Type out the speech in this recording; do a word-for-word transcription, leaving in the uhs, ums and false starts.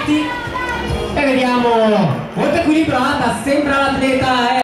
avanti e vediamo, molto equilibrata, sembra l'atleta. Eh.